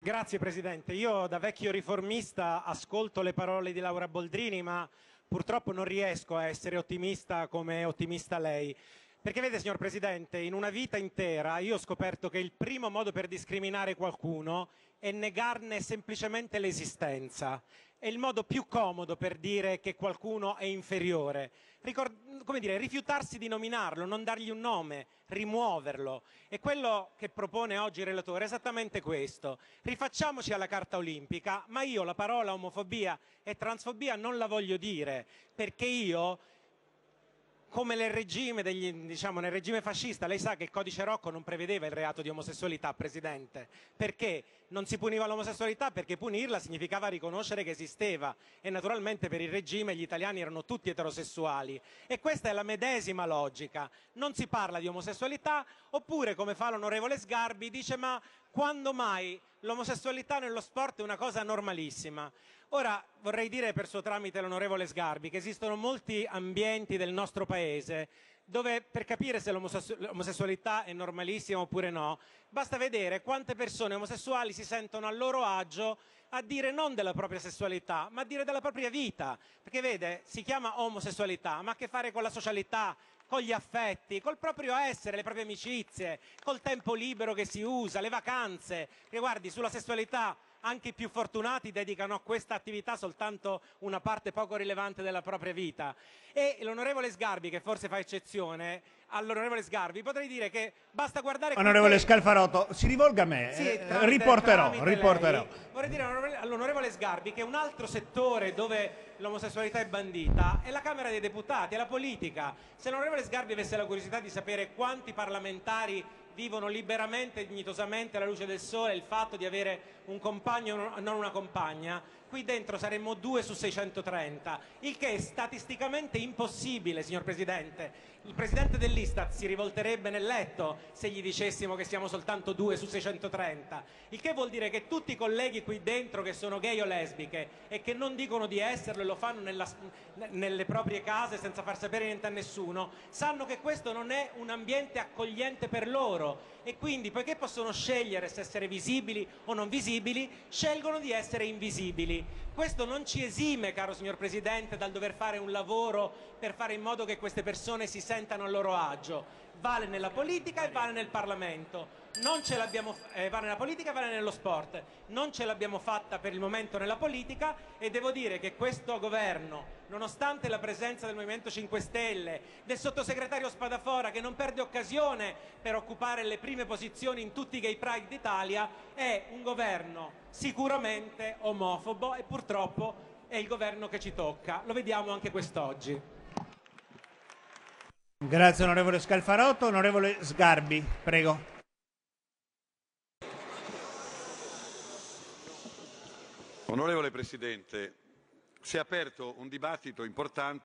Grazie Presidente. Io da vecchio riformista ascolto le parole di Laura Boldrini, ma purtroppo non riesco a essere ottimista come è ottimista lei. Perché vede, signor Presidente, in una vita intera io ho scoperto che il primo modo per discriminare qualcuno è negarne semplicemente l'esistenza. È il modo più comodo per dire che qualcuno è inferiore. Come dire, rifiutarsi di nominarlo, non dargli un nome, rimuoverlo. E quello che propone oggi il relatore è esattamente questo. Rifacciamoci alla Carta Olimpica, ma io la parola omofobia e transfobia non la voglio dire, perché io, come nel regime, nel regime fascista, lei sa che il codice Rocco non prevedeva il reato di omosessualità, Presidente. Perché non si puniva l'omosessualità? Perché punirla significava riconoscere che esisteva e naturalmente per il regime gli italiani erano tutti eterosessuali. E questa è la medesima logica. Non si parla di omosessualità, oppure, come fa l'onorevole Sgarbi, dice ma quando mai l'omosessualità nello sport è una cosa normalissima? Ora vorrei dire per suo tramite all'onorevole Sgarbi che esistono molti ambienti del nostro paese dove per capire se l'omosessualità è normalissima oppure no, basta vedere quante persone omosessuali si sentono a loro agio a dire non della propria sessualità, ma a dire della propria vita. Perché vede, si chiama omosessualità, ma ha a che fare con la socialità, con gli affetti, col proprio essere, le proprie amicizie, col tempo libero che si usa, le vacanze. E guardi, sulla sessualità anche i più fortunati dedicano a questa attività soltanto una parte poco rilevante della propria vita. E l'onorevole Sgarbi, che forse fa eccezione, all'onorevole Sgarbi potrei dire che basta guardare... Onorevole Scalfarotto, si rivolga a me, sì, riporterò. Vorrei dire all'onorevole Sgarbi che un altro settore dove l'omosessualità è bandita è la Camera dei Deputati, è la politica. Se l'onorevole Sgarbi avesse la curiosità di sapere quanti parlamentari vivono liberamente e dignitosamente alla luce del sole il fatto di avere un compagno o non una compagna, qui dentro saremmo 2 su 630, il che è statisticamente impossibile, signor Presidente. Il Presidente dell'Istat si rivolterebbe nel letto se gli dicessimo che siamo soltanto 2 su 630, il che vuol dire che tutti i colleghi qui dentro che sono gay o lesbiche e che non dicono di esserlo e lo fanno nelle proprie case senza far sapere niente a nessuno, sanno che questo non è un ambiente accogliente per loro e quindi, poiché possono scegliere se essere visibili o non visibili, scelgono di essere invisibili. Questo non ci esime, caro signor Presidente, dal dover fare un lavoro per fare in modo che queste persone si sentano a loro agio. Vale nella politica e vale nel Parlamento. Non ce l'abbiamo, vale nella politica e vale nello sport. Non ce l'abbiamo fatta per il momento nella politica e devo dire che questo governo, nonostante la presenza del Movimento 5 Stelle, del sottosegretario Spadafora che non perde occasione per occupare le prime posizioni in tutti i gay pride d'Italia, è un governo sicuramente omofobo e purtroppo è il governo che ci tocca. Lo vediamo anche quest'oggi. Grazie onorevole Scalfarotto. Onorevole Sgarbi, prego. Onorevole Presidente, si è aperto un dibattito importante